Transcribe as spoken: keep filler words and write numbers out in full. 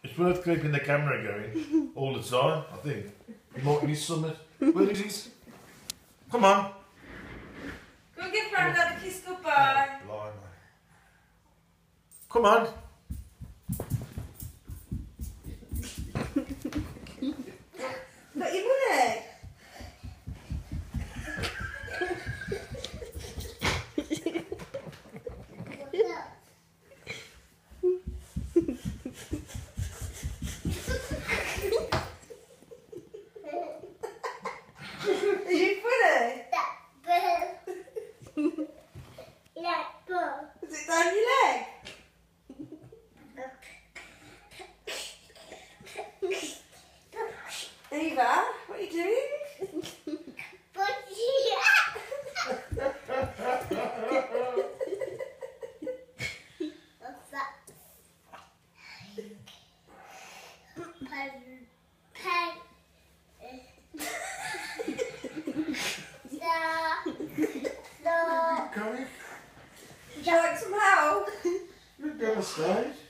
It's worth keeping the camera going all the time, I think. You might miss something. Where is it? Come on. Go and give Grandad a kiss goodbye. Oh, come on. Got your money? Is it funny? Is it down your leg? Eva, what are you doing? What's that? Pen. Coming? Would you like some help? You're devastated.